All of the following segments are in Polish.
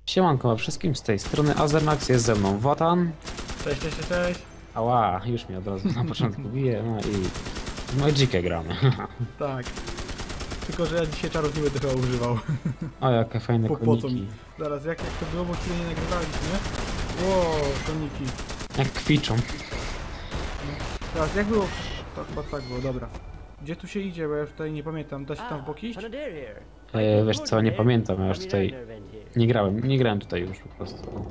Siemanko wszystkim, z tej strony Azermax, jest ze mną Wotan. Cześć, cześć, cześć, cześć. Ała, już mi od razu na początku bije, no i w Magicie gramy. Tak. Tylko, że ja dzisiaj czarów nie będę chyba używał. O, jakie fajne Po co koniki. mi? Zaraz, jak to było, bo chwilę nie nagrywaliśmy, nie? Ło, koniki. Jak kwiczą. Teraz, jak było? To chyba tak było, dobra. Gdzie tu się idzie, bo ja już tutaj nie pamiętam. Da się tam w bok iść? Wiesz co, nie pamiętam, ja już tutaj nie grałem tutaj już po prostu.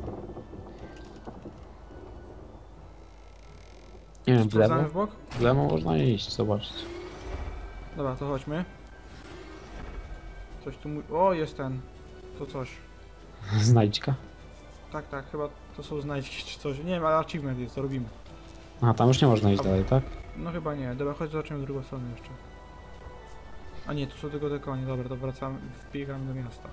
Nie wiem, w lewo? Sprawdzamy w bok? W lewo można iść, zobaczyć. Dobra, to chodźmy. Coś tu mój... O, jest ten. To coś. Znajdźka. Tak, tak, chyba to są znajdźki czy coś. Nie wiem, ale achievement jest, to robimy. A, tam już nie można iść dalej, tak? No chyba nie. Dobra, chodź zobaczymy z drugą stronę jeszcze. A nie, tu są tylko te konie. Dobra, to wracamy, wbiegamy do miasta.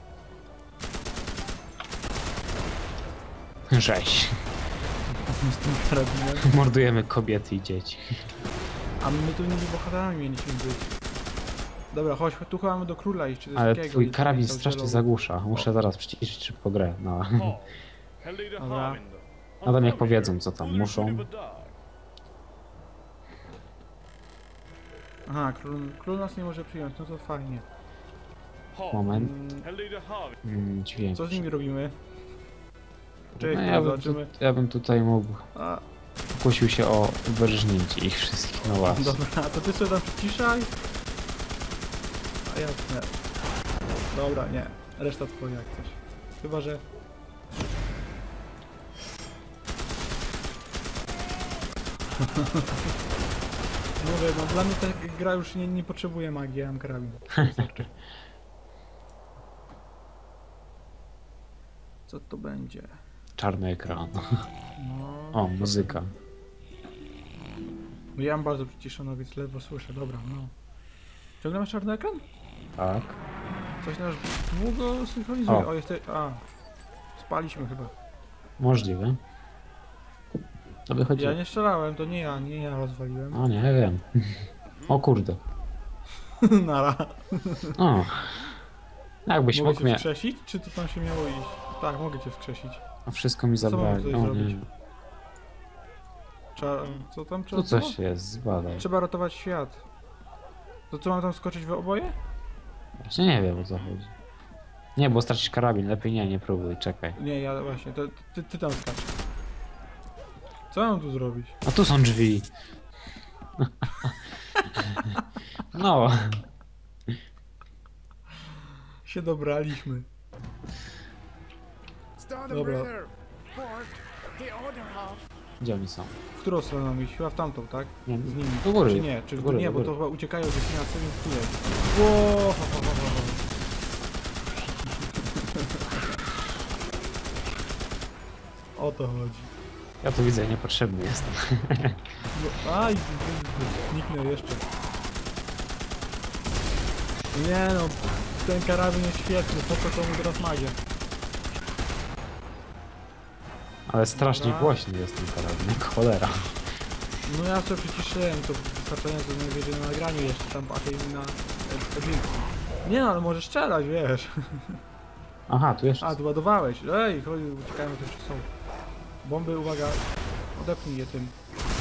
Rzeź. Z tym karabinem. Mordujemy kobiety i dzieci. A my tu nimi bohaterami mieliśmy być. Dobra, chodź, tu chyba mamy do króla iść, czy coś Ale takiego. twój nie karabin pamiętam, strasznie żelowy. zagłusza. Muszę zaraz przyciszyć szybko grę. No. Dobra. No to niech powiedzą co tam muszą. Aha, król nas nie może przyjąć, no to fajnie. Moment. Mm, Dźwięk. co z nimi robimy? Cześć, No, zobaczymy. ja bym tutaj mógł. A, Pokusił się o wyrżnięcie ich wszystkich. No właśnie. dobra, to ty sobie tam przyciszaj. A ja nie. Dobra, nie. Reszta twoja jak coś. Chyba, że... Mówię, no dla mnie ta gra już nie potrzebuje magii, ja mam karabin. Wystarczy. Co to będzie? Czarny ekran. No, O, muzyka. no ja mam bardzo przyciszono, więc ledwo słyszę, dobra, no. Ciągle masz czarny ekran? Tak. Coś nas długo synchronizuje. O. O, jesteś... A. Spaliśmy chyba. Możliwe. To wychodzi. Ja nie strzelałem, to nie ja rozwaliłem. O, nie wiem. O kurde. Nara. O. Jakbyś Mogę mógł cię mnie. wskrzesić, czy to tam się miało iść? Tak, mogę cię wskrzesić. A wszystko mi Co mam zabrali. tutaj O zrobić? nie. Trzeba... Co tam trzeba Tu było? coś jest, zbadaj. Trzeba ratować świat. To co, mam tam skoczyć w oboje? Właśnie nie wiem o co chodzi. Nie, bo stracisz karabin, lepiej nie próbuj, czekaj. Nie, ja właśnie, to ty tam skacz. Co mam tu zrobić? A tu są drzwi. No. Się dobraliśmy. Dobra. Gdzie oni są? W którą stronę mam iść? Chyba w tamtą, tak? Nie, Z nimi. do góry. Czy nie? Czy Do góry, nie, do bo góry. to chyba uciekają gdzieś na co więc tu jest. Ło, ho, ho, ho, ho, ho. O to chodzi. Ja tu widzę, niepotrzebny jestem. No, aj, zniknę jeszcze. Nie no, ten karabin jest świetny, po co komu teraz magia? Ale strasznie Dobra. głośny jest ten karabin, jak cholera. No ja sobie przyciszyłem, to wystarczająco najwyżej na nagraniu jeszcze tam patrzę na odcinku. Nie no, ale możesz strzelać, wiesz. Aha, tu jeszcze. A, tu ładowałeś. Ej, chodź, uciekają też są. Bomby, uwaga. Odepnij je tym.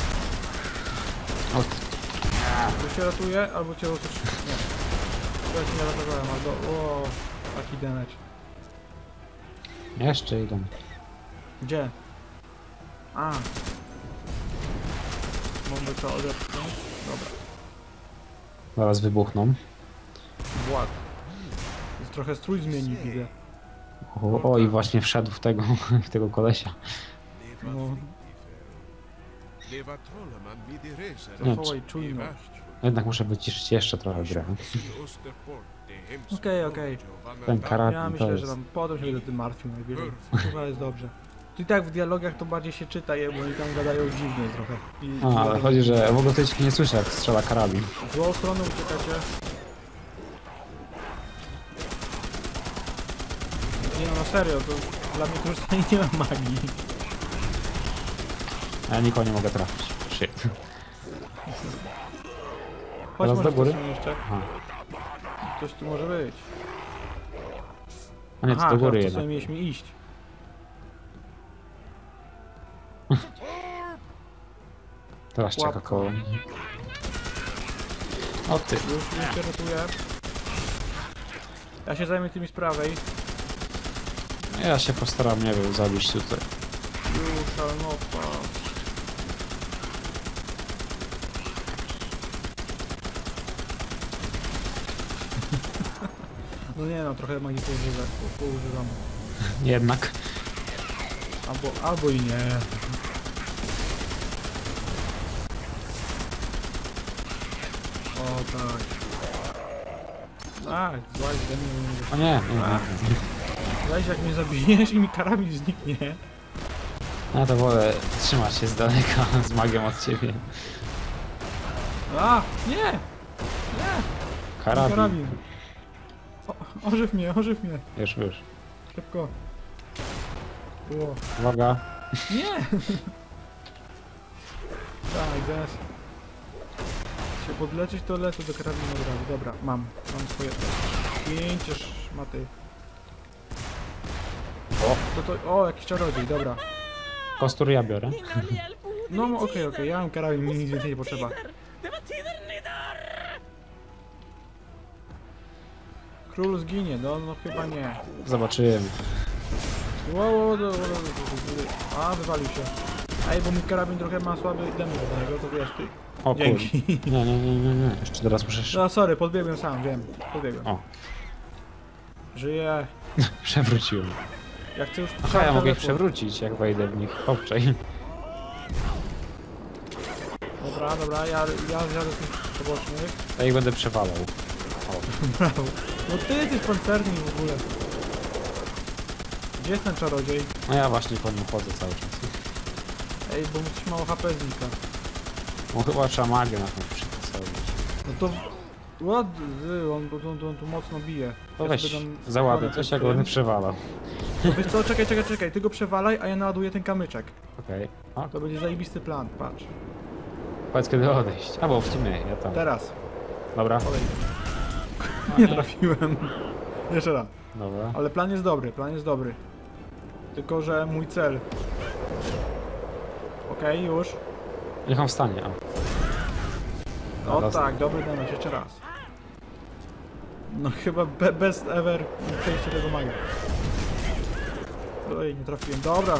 O, Albo cię ratuje, albo cię coś... Nie. Ja cię nie ratowałem, albo... O, taki damage. jeszcze idą. Gdzie? A. Bomby to odepchnąć. Dobra. Zaraz wybuchną. Wład. Jest trochę strój zmienił, widzę. O, i właśnie wszedł w tego, w tego kolesia. No, Nie, zachołaj czujność. Jednak muszę wyciszyć jeszcze trochę grę. Okej. Ten Ja karabin to myślę, jest. że tam potem się będę tym martwił najwyżej. Chyba jest dobrze. Tu i tak w dialogach to bardziej się czyta je, bo oni tam gadają dziwnie trochę. A, ale chodzi, że w ogóle tutaj nie słyszę jak strzela karabin. W złą stronę uciekacie. Nie no, na serio, to dla mnie to już tutaj nie ma magii. A ja nikogo nie mogę trafić. Shit. Chodź Teraz może do góry? ktoś jeszcze. Aha. Ktoś tu może być. A nie, to Aha, do góry to jednak. sobie mieliśmy iść. Teraz czeka Łapka. koło. O ty. Już się ratuję. Ja się zajmę tymi z prawej. Ja się postaram, nie wiem, zabić tutaj. Już, ale no to... No nie no, trochę magii poużywam. Jednak. Albo i nie. O tak. Tak, złaź ze mnie. O nie, nie. Złaź jak mnie zabijesz i mi karabin zniknie. Ja to wolę trzymać się z daleka z magią od ciebie. A! Nie! Nie! Karabin. Ożyw mnie, ożyw mnie. Już. Szybko. Było. Uwaga. Nie! Tak, zaraz się podleczyć, to lecę do karabinu od razu. Dobra, mam swoje. Pięcie szmaty. O, jakiś czarodziej, dobra. Kostur ja biorę. No okej, ja mam karabin, mi nic więcej nie potrzeba. Król zginie, no chyba nie. Zobaczymy. Wow, a wywalił się. Ej, bo mój karabin trochę ma słaby damage do niego, to wiesz ty. O kurde. Dzięki. Nie. Jeszcze teraz muszę... No sorry, podbiegłem sam, wiem. Podbiegłem. O, Żyję. przewróciłem. Jak chcę już... Aha, ja mogę ich przewrócić, jak wejdę w nich. Obczaj. Dobra, ja zjadę tych pobocznych. Ja ich będę przewalał. Brawo. No ty jesteś pancerny w ogóle. Gdzie jest ten czarodziej? No ja właśnie po nim chodzę cały czas. Ej, bo mi coś mało HP znika. No chyba trzeba magię na tą przystosować. No to... What? On tu mocno bije. To Ja weź, sobie tam załaduj kładę coś, ten jak będę prym. przewalał. No wiesz co, czekaj, ty go przewalaj, a ja naładuję ten kamyczek. Okej. O, To będzie zajebisty plan, patrz. powiedz kiedy odejść. A bo w sumie ja tam. Teraz. Dobra. Olej. A, Nie trafiłem. Jeszcze raz. Dobra. Ale plan jest dobry. Tylko, że mój cel. Okej, już. Niech on wstanie. O. O Dostał. tak, dobry damage, jeszcze raz. No chyba best ever przejście tego maga. Oj, nie trafiłem. Dobra.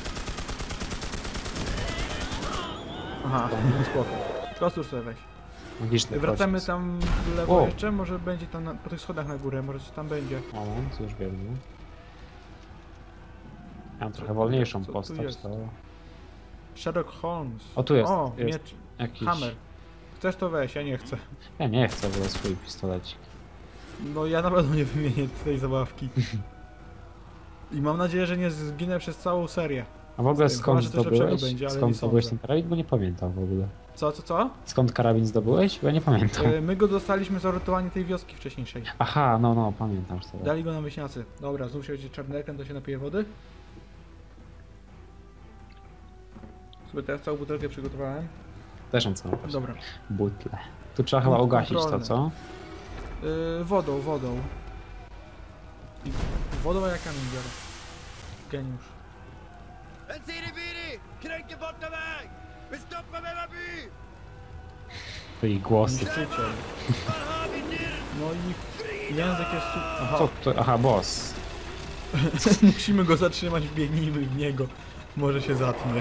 Aha, no spoko. Kostur sobie weź. Magiczny Wracamy pocisk. tam w lewo O. jeszcze, może będzie tam po tych schodach na górę, może coś tam będzie. Moment, już biegnę. Ja mam trochę wolniejszą Co tu postać, jest? to... Sherlock Holmes. O, tu jest, O, jest. miecz. Jakiś... Hammer. Chcesz to weź, ja nie chcę. Ja nie chcę w swój pistolecik. No ja na pewno nie wymienię tej zabawki. I mam nadzieję, że nie zginę przez całą serię. A w ogóle Chyba, skąd że coś lepszego zdobyłeś? będzie, ale nie Skąd zdobyłeś sądzę. ten karabin? Bo nie pamiętam w ogóle. Co? Skąd karabin zdobyłeś? Bo ja nie pamiętam. My go dostaliśmy za uratowanie tej wioski wcześniejszej. Aha, no, pamiętam już teraz. Dali go na wieśniacy. Dobra, znów się będzie czarny ekran, to się napije wody. Sobie teraz całą butelkę przygotowałem. Też on co? Dobra. Butle. Tu trzeba chyba Punkt ugasić to, kontrolny. co? Wodą. I wodą, a ja kamień biorę. Geniusz. En Siribiri! Kränker bort av väg! Vi stoppar med vår by! To i głosy. Niszczyciel. Var har vi Nirn? No i język jest... Aha, Co to? Aha, boss. musimy go zatrzymać, biegnijmy w niego. Może się zatnie.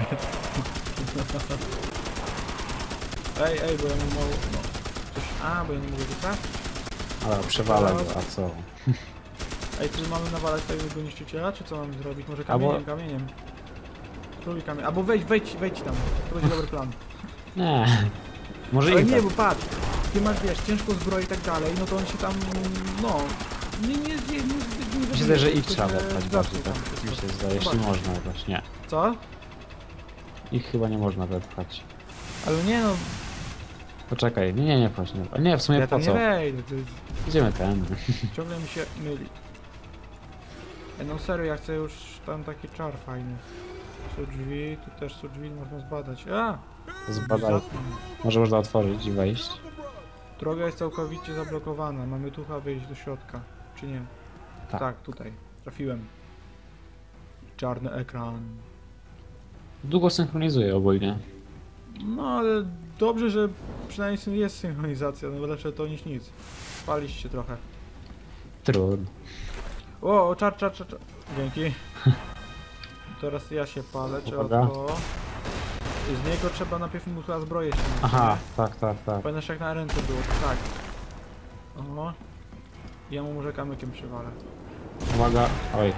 Ej, bo ja mam mało... No. Coś... bo ja nie mogę rzucać? Ale przewalę go, a co? Ej, tu mamy nawalać tego niszczyciela, czy co mam zrobić? Może Albo- kamieniem? Spróbuj kamień. Albo wejdź tam. To będzie dobry plan. Nie. Może Ale i nie, tak. bo patrz, ty masz, wiesz, ciężką zbroję i tak dalej, no to on się tam, no... Nie Myślę, że ich to trzeba się wepchać zacznie bardziej, tam tak wszystko. mi się zdaje, jeśli Zobacz. można jakoś. Nie. Co? Ich chyba nie można wepchać. Ale nie no, Poczekaj, nie, chodź, nie. A nie, w sumie ja po tam nie co? wejdę, Idziemy ten. ciągle mi się myli. No serio, ja chcę już tam taki czar fajny. Są drzwi, tu też są drzwi, można zbadać. Zbadaj. Zatnę. Może można otworzyć i wejść. Droga jest całkowicie zablokowana, mamy tu chyba wejść do środka, czy nie? Tak. Tak, tutaj, trafiłem. Czarny ekran. Długo synchronizuję ogólnie. No ale dobrze, że przynajmniej jest synchronizacja, no lepsze to niż nic. Paliście trochę. Trudno. O, czar. Dzięki. Teraz ja się palę, trzeba Uwaga. to... Z niego trzeba najpierw mu chyba zbroję ściągnąć. Aha, nie? tak. Pamiętasz jak na ręce było, tak. Oho. Ja mu może kamykiem przywalę. Uwaga. Oj,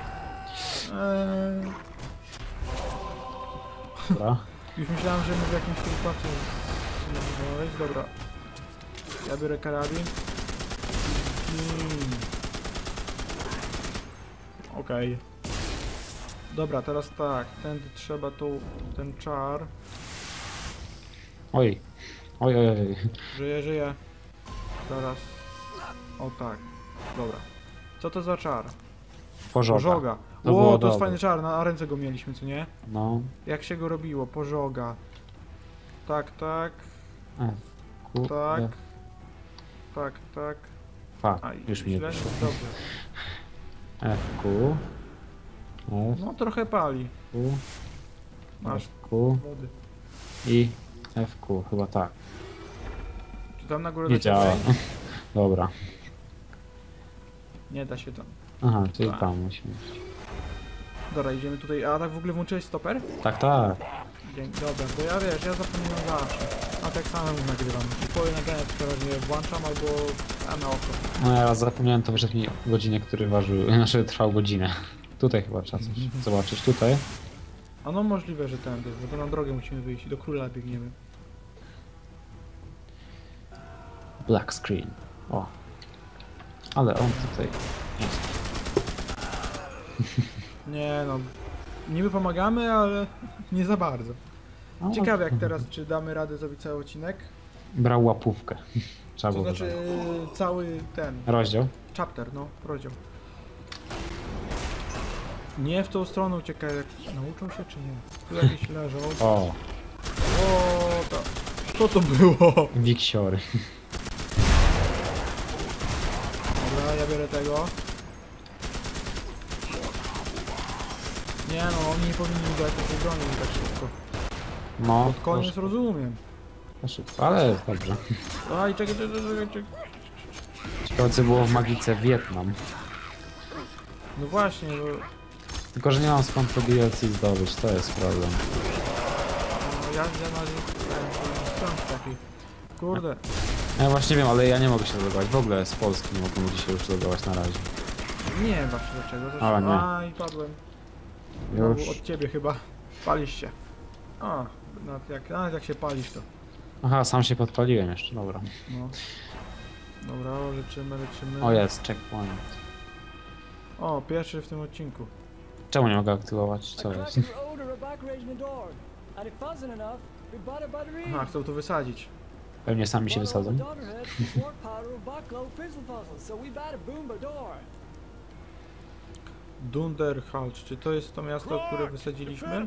dobra. Już myślałem, że my w jakimś sytuacji znaleźć. Dobra. Ja biorę karabin. Okej. Dobra, teraz tak. Tędy trzeba tu ten czar. Oj. Oj. Żyje. Teraz. O tak. Dobra. Co to za czar? Pożoga. To było O, to jest dobre. fajny czar, na ręce go mieliśmy, co nie? No. Jak się go robiło? Pożoga. Tak. Tak. Tak. Fuck, A, już mi nie źle? wyszło. Dobrze. FQ. F, No trochę pali. Q. Masz FQ. wody. I FQ, chyba tak. Czy tam na górę Nie da się działa. wejść? Dobra. Nie da się tam. Aha, czyli Tak. tam musimy iść. Dobra, idziemy tutaj. A tak w ogóle włączyłeś stoper? Tak. Dzięki, dobra, bo ja wiesz, ja zapominam zawsze. A tak samo nagrywam. Twoje nagrania przeważnie włączam albo na oko. No ja raz zapomniałem, to wyszedł mi godzinę, który ważył, znaczy trwał godzinę. Tutaj chyba trzeba coś zobaczyć, tutaj. A no możliwe, że tędy, bo to na drogę musimy wyjść i do króla biegniemy. Black screen. O. Ale on tutaj jest. Nie no, niby pomagamy, ale nie za bardzo. O, Ciekawe jak teraz, czy damy radę zrobić cały odcinek? Brał łapówkę. Trzeba To było znaczy wybrać. cały ten, Rozdział. chapter, no, rozdział. Nie w tą stronę uciekaj, jak nauczą się czy nie? Tu jakiś leżą. O, O, to... Co to było? wiksiory. Dobra, ja biorę tego. Nie no, oni nie powinni mi dać takiej broni tak szybko. No, Pod koniec rozumiem. szybko, ale jest dobrze. Aj, czekaj. Ciekawe co było w Magice Wietnam. No właśnie, bo... Tylko, że nie mam skąd to DLC zdobyć, to jest problem. No, ja na stron taki. Kurde. Ja właśnie wiem, ale ja nie mogę się logować. W ogóle z Polski nie mogę się już logować na razie. Nie wiem właśnie dlaczego. Zresztą... Ale nie. A, i padłem. Znowu Już. od ciebie chyba. Palisz się. A, nawet jak się palisz to. Aha, sam się podpaliłem jeszcze, dobra. No. Dobra, leczymy. O jest, checkpoint. O, pierwszy w tym odcinku. Czemu nie mogę aktywować? Co jest? Aha, chcą to wysadzić. Pewnie sami się wysadzą. Dunderhalt, czy to jest to miasto, które wysadziliśmy?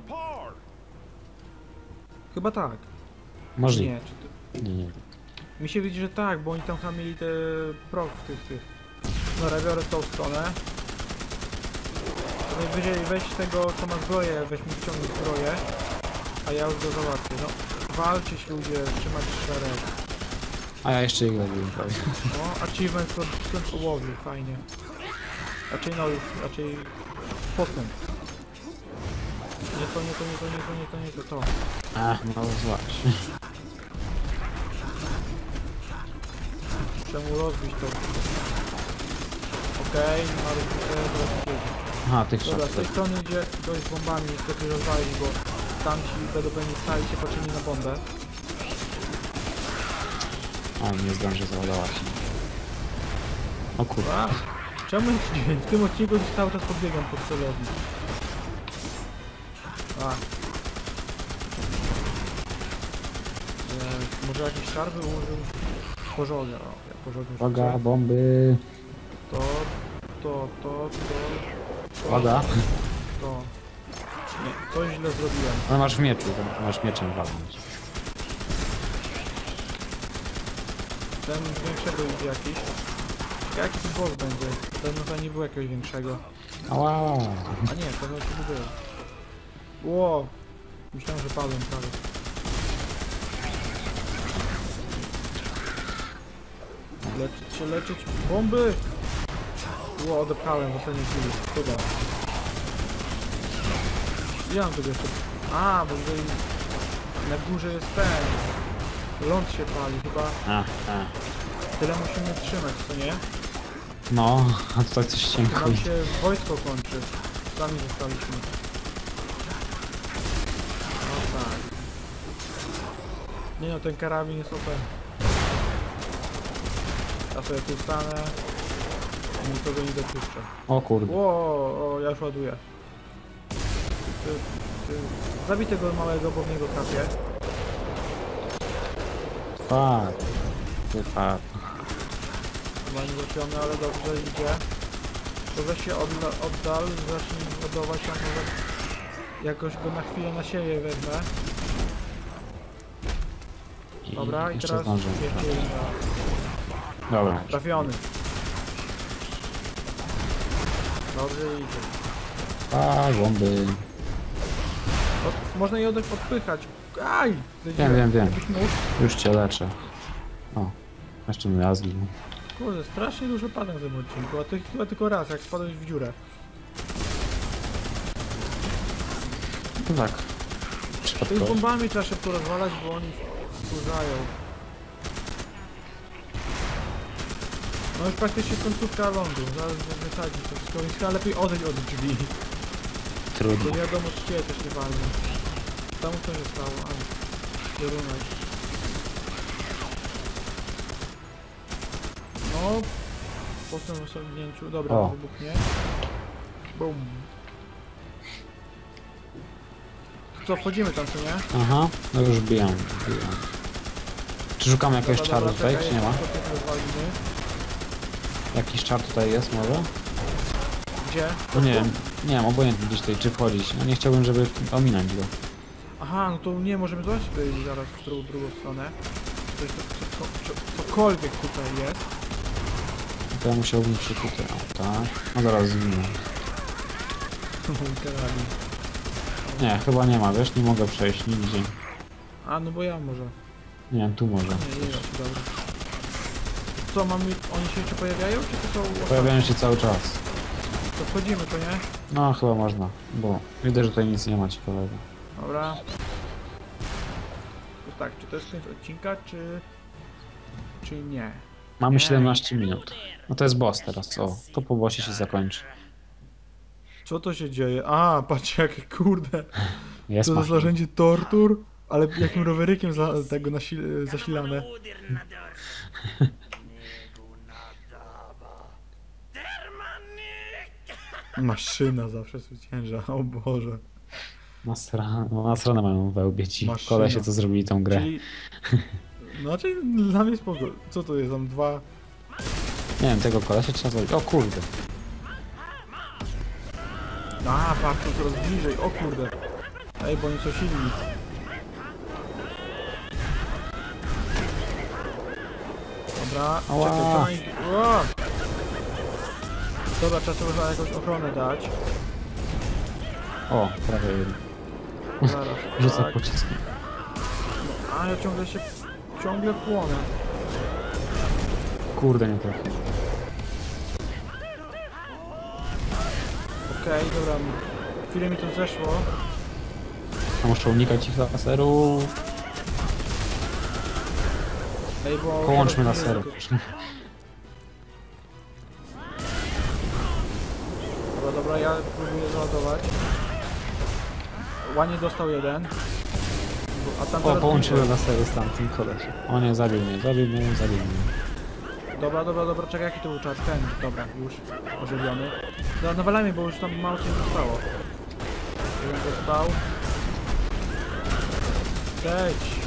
Chyba tak. Możliwe. Nie, czy to... Nie. Mi się widzi, że tak, bo oni tam chyba mieli te prog w tych. Dobra, biorę tą stronę. Najwyżej weź tego, co ma zbroję, weź mi wciągnij zbroję. A ja już go załatwię. No, walczyć ludzie, trzymać szereg. A ja jeszcze ich zabiłem prawie. No, achievement w połowie, fajnie. Raczej postęp. Nie to. Ach, no złaś. Czemu rozbić to? Okej, ma rozbite. Aha, tych Dobra, z tej szaf. strony idzie gość z bombami, niestety rozwalić, bo tamci będą pewnie stali się patrzyli na bombę. O, nie zdążę załadować. O kurwa. A, czemu w tym odcinku już cały czas podbiegam pod celownik? A. Może jakiś szarby ułożył? Pożogę, o, ja pożogę Uwaga, rzucę. bomby. To. Uwaga. To. Nie, coś źle zrobiłem. Ale masz w mieczu, to masz mieczem walnąć. Ten z większego idzie jakiś. Jaki tu boss będzie? Ten chyba nie było jakiegoś większego. Ała. A nie, to chyba tu był. Ło! Myślałem, że padłem prawie. Leczyć się, leczyć. Bomby! Ło, odepchałem w ostatniej chwili. Chyba. Ja mam tego jeszcze. A, bo tutaj na górze jest ten. Ląd się pali chyba. A. Tyle musimy trzymać, co nie? No, a tutaj coś To cienko. nam się wojsko kończy. Sami zostaliśmy. No tak. Nie no, ten karabin jest OP. Ja sobie tu stanę. Nikogo nie dopuszczę. O kurde. O, ja już ładuję. Ty. Zabij tego małego, bo w niego trafię. Fuck. Wypadł. Chyba nie trafiony, ale dobrze idzie. To weź się oddal, zacznij ładować, a może jakoś go na chwilę na siebie wezmę. Dobra, i jeszcze teraz zdążę. jeszcze jeden raz. Dobra. Trafiony. Dobrze idzie. A, bomby. Można je odpychać. Aj! Wiem. Jakbyś mógł. Już cię leczę. O, jeszcze mi raz zginął. Kurde, strasznie dużo padam w tym odcinku, a to chyba tylko raz, jak spadłeś w dziurę. No tak. Tymi Przypadkowo. bombami trzeba szybko rozwalać, bo oni wkurzają. No już praktycznie końcówka lądu, zaraz wysadzi to wszystko, więc chyba lepiej odejść od drzwi. Trudno. Bo wiadomo, czy ciebie też nie walnie. Tam co się stało, a kierunek. No, po tym osiągnięciu, dobra, O. wybuchnie. Bum. Co, wchodzimy tam, co nie? Aha, no już bijam. Czy szukamy jakiegoś Dobra, czaru dobra, tutaj, czekaj, czy nie ma? to tutaj rozwalimy. Jakiś czar tutaj jest może? Gdzie? No nie wiem, obojętnie gdzieś tutaj, czy wchodzić. No nie chciałbym, żeby ominąć go. Aha, no to nie, możemy zobaczyć tutaj zaraz w drugą stronę. Cokolwiek tutaj jest. To ja musiałbym się tutaj, o tak. No zaraz zginę. Mój karabin. Nie, chyba nie ma, wiesz, nie mogę przejść nigdzie. A, no bo ja może. Nie wiem, tu może. Nie, dobra. Co, mamy, oni się jeszcze pojawiają, czy to są... Pojawiają się cały czas. To wchodzimy, to nie? No chyba można, bo widzę, że tutaj nic nie ma ciekawego. Dobra. To tak, czy to jest koniec odcinka, czy nie? Mamy 17 minut. No to jest boss teraz, o. To po bossie się zakończy. Co to się dzieje? A, patrzcie jakie kurde. Jest To jest machina. narzędzie tortur, ale jakim rowerykiem tego zasilane. Maszyna zawsze zwycięża, o Boże. Nasrane mają we łbie ci Maszyna. kolesie, co zrobili tą grę. Czyli... Znaczy, dla mnie spoko. Co to jest? Tam dwa... Nie wiem, tego kolesia trzeba zrobić. O kurde. A, patrz, to coraz bliżej, o kurde. Ej, bo oni są silni. Dobra, Ała. czekaj, Ła! Dobra, trzeba sobie chyba jakąś ochronę dać. O, prawie jeden. Zaraz, Rzucam tak. pociskiem. A ja ciągle płonę. Kurde, nie trafię. Okej, dobra. Chwilę mi to zeszło. A muszę unikać ich laserów. Ej, bo... Połączmy laserów. Dobra, ja próbuję załadować. Łanie dostał jeden. A tam O, teraz połączyłem bliżej. lasery z tamtym kolesiem. O nie, zabił mnie. Dobra, czekaj, jaki to był czas? Ten, dobra, już ożywiony. Dobra, nawalajmy, bo już tam mało się nie zostało. Jeden dostał. Leć!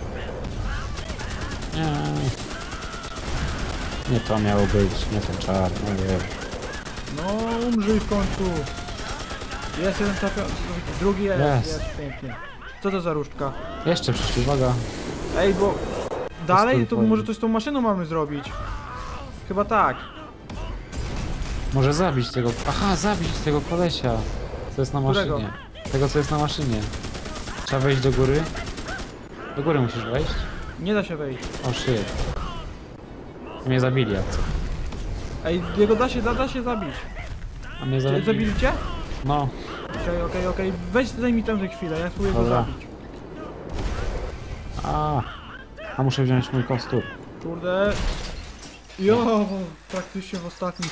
Nie. Nie to miało być, nie ten czar, no nie. No, umrzyj w końcu! Jest jeden trafiony, drugi jest, Jest. jest, pięknie. Co to za różdżka? Jeszcze przyszli, uwaga. Ej, bo... Dalej, to Postój, może coś z tą maszyną mamy zrobić. Chyba tak. Może zabić tego... Aha, zabić tego kolesia. Co jest na Którego? maszynie. Tego, co jest na maszynie. Trzeba wejść do góry. Do góry musisz wejść. Nie da się wejść. O shit. Mnie zabili jak co. Ej, jego da się zabić. A mnie Czy zabili. zabili cię? No. Okej. Weź zajmij tam tę chwilę, ja spróbuję go Dobra. zabić. A muszę wziąć mój kostur. Kurde. Jo, praktycznie w ostatnich.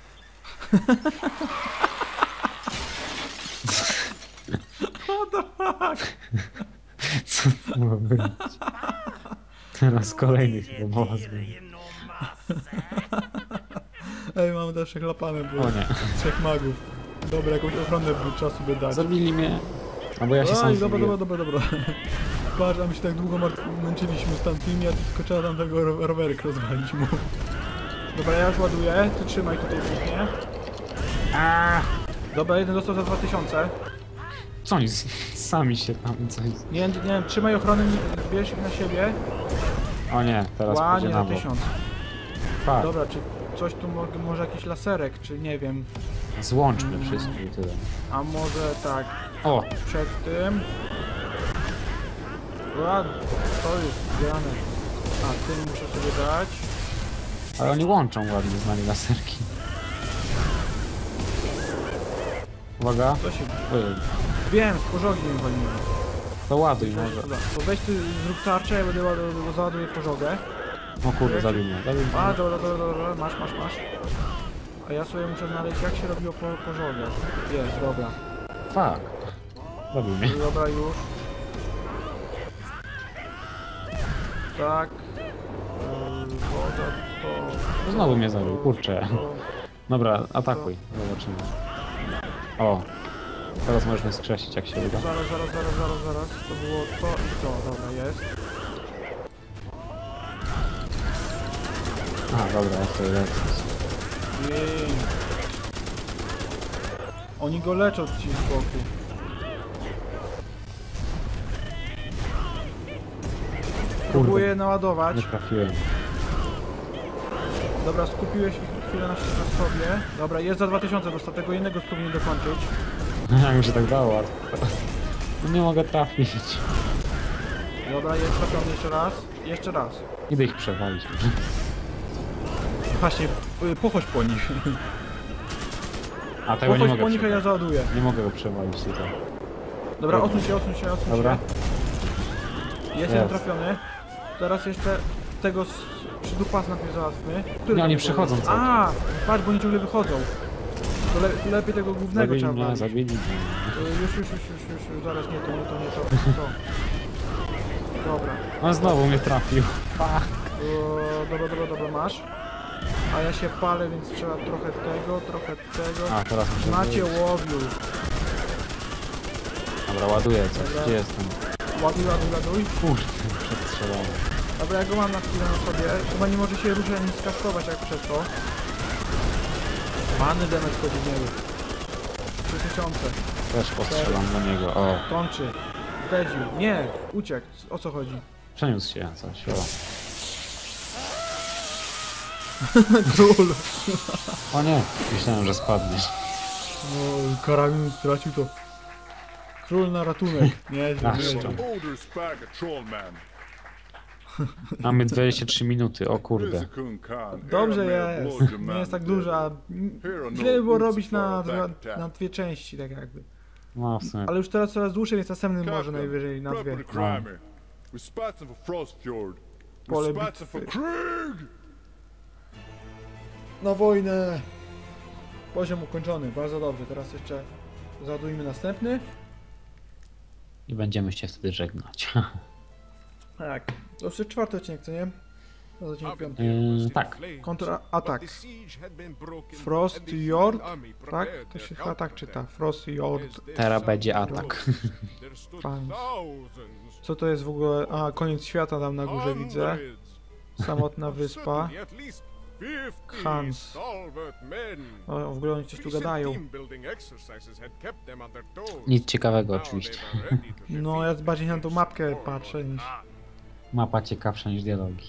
What the fuck? Co to ma być? Teraz kolejny chyba boss. Ej, mamy też przechlapane, bo O nie. 3 magów. Dobra, jakąś ochronę trzeba sobie dać. Zabili mnie. Albo ja się sam Oj, zabiłem. dobra. Patrz, a my się tak długo męczyliśmy z tamtymi, a tu tylko trzeba tam tego rowerek rozwalić mu. Dobra, ja już ładuję, ty trzymaj tutaj pięknie. Dobra, jeden dostał za 2000. Co oni sami się tam coś... Nie wiem, trzymaj ochrony, bierz ich na siebie. O nie, teraz Ładnie pójdzie za na bok. 1000. Tak, Dobra, czy coś tu może jakiś laserek, czy nie wiem. złączmy wszystko i tyle. A może tak, O, przed tym. Ładnie, to jest grane. A, tym muszę sobie dać. ale oni łączą ładnie z nami laserki. Uwaga. Co się... Ojej, Wiem, z pożogi mi walimy. to ładuj może. Dobra, to weź ty, zrób tarczę, ja będę załaduję pożogę. O kurde, zabił mnie. A, dobra, masz. A ja sobie muszę znaleźć, jak się robiło pożogę. Jest, dobra. Fuck. Zabił mnie. Dobra, już. Tak. Woda, to... Znowu mnie zabił, kurczę. to- Dobra, atakuj. Zobaczymy. O. Teraz możesz mnie skrzesić jak się uda. Zaraz. To było to i to. Dobra, jest. A, dobra, ja sobie lecę. Jej. Oni go leczą ci z boku. Próbuję naładować. Nie trafiłem. Dobra, skupiłeś ich chwilę na sobie. Dobra, jest za 2000, dostał tego innego spróbuję dokończyć. Jak mi się tak dało, ale teraz... Nie mogę trafić. Dobra, jest trafiony jeszcze raz. Idę ich przewalić. Właśnie, pochodź po nich. A tego nie Pochodź mogę po nich, a ja przewalić. załaduję. Nie mogę go przewalić tutaj. Dobra, odsuń się. Dobra. Jest jeden trafiony. Teraz jeszcze tego przydupas najpierw załatwmy. Który Nie, tam oni był? przychodzą cały A, patrz, bo oni ciągle wychodzą. To lepiej tego głównego Zabili trzeba mnie, walić. zabili mnie. Już, zaraz nie to. Dobra. On znowu mnie trafił. Dobra, masz. A ja się palę, więc trzeba trochę tego. A, teraz muszę... Macie wyjść. łowiu. Dobra, ładuję coś. Dobra. Gdzie jestem? Ładuj. Kurde, przestrzelony. Dobra, ja go mam na chwilę na sobie. Chyba nie może się ruszać ani skastować jak przez to. Many damage chodzi w niego. 3000. Też postrzelam do niego. O, Kończy. Zdedził. Nie, uciekł. O co chodzi? przeniósł się coś. O. Król. O nie, myślałem, że spadniesz. No, karabin stracił to. Król na ratunek. Nieźle. Older spag a trollman. Mamy 23 minuty, o kurde. Rizikun Khan, Dobrze Airmail jest. blows your Nie man jest tak dead. dużo, a źle by było robić na dwie części, tak jakby. No w sumie. Ale już teraz coraz dłużej, więc następnym może Captain, najwyżej na dwie. proper crimer. We're spotting for Frostfjord. Pole We're spotting for bitwy. Krieg! Na wojnę! Poziom ukończony, bardzo dobrze. Teraz jeszcze załadujmy następny. I będziemy się wtedy żegnać. Tak. To już jest 4. odcinek, co nie? To jest odcinek 5. Tak. Kontratak. Frostjord? Tak? To się chyba tak czyta. Frostjord. Teraz będzie atak. Co to jest w ogóle? A, koniec świata tam na górze widzę. Samotna wyspa. Hans. O, w ogóle oni coś tu gadają. Nic ciekawego oczywiście. No, ja bardziej na tą mapkę patrzę niż... Mapa ciekawsza niż dialogi.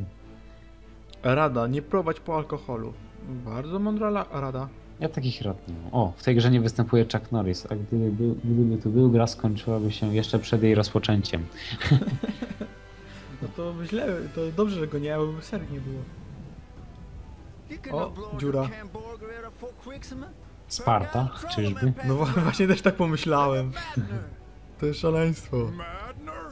Rada, nie prowadź po alkoholu. Bardzo mądra rada. Ja takich rad nie mam. O, w tej grze nie występuje Chuck Norris, a gdyby tu był, gra skończyłaby się jeszcze przed jej rozpoczęciem. No to źle, to dobrze, że go nie, bo serii nie było. O, dziura. Sparta, czyżby? No właśnie też tak pomyślałem. To jest szaleństwo. Madner?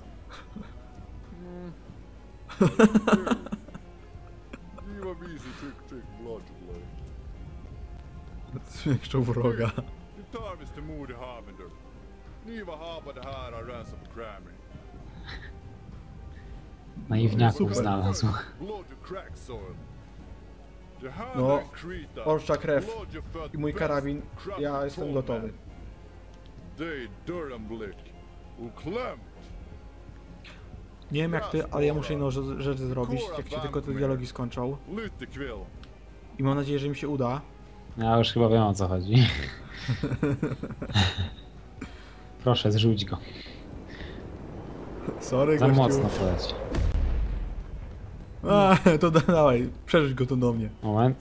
Give a easy tick bludgeonly. Zwiększą wroga. The time is to move the Harbinger. Niva haba the hard I ransom for cramming. Naiwniaków Super. znalazł. Blood your crack soil. The hand No, and Krita. orcza krew Blood your fat i mój best karabin. crap Ja jestem troll gotowy. man. They Durham-blick. Uklemt. Nie wiem jak ty, ale ja muszę jedną rzecz zrobić, jak się tylko te dialogi skończą. Lytte kväll. I mam nadzieję, że mi się uda. Ja już chyba wiem, o co chodzi. Proszę, zrzuć go. Sorry, Za gościu. mocno poleci. A, to dawaj, przerzuć go tu do mnie. Moment.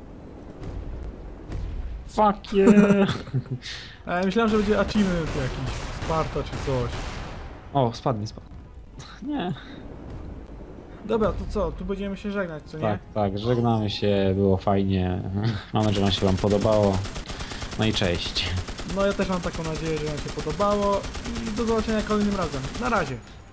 Fuck yeah! Myślałem, że będzie achievement jakiś, Sparta czy coś. O, spadnie. Nie. Dobra, to co, tu będziemy się żegnać, co nie? Tak, tak, żegnamy się, było fajnie. Mam nadzieję, że wam się podobało. No i cześć. No ja też mam taką nadzieję, że wam się podobało i do zobaczenia kolejnym razem. Na razie.